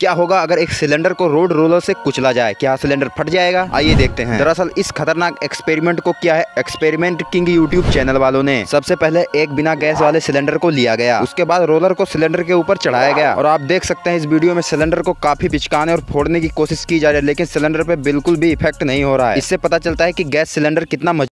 क्या होगा अगर एक सिलेंडर को रोड रोलर से कुचला जाए, क्या सिलेंडर फट जाएगा? आइए देखते हैं। दरअसल इस खतरनाक एक्सपेरिमेंट को किया है एक्सपेरिमेंट किंग यूट्यूब चैनल वालों ने। सबसे पहले एक बिना गैस वाले सिलेंडर को लिया गया, उसके बाद रोलर को सिलेंडर के ऊपर चढ़ाया गया और आप देख सकते हैं इस वीडियो में सिलेंडर को काफी पिचकाने और फोड़ने की कोशिश की जा रही है, लेकिन सिलेंडर पे बिल्कुल भी इफेक्ट नहीं हो रहा है। इससे पता चलता है कि गैस सिलेंडर कितना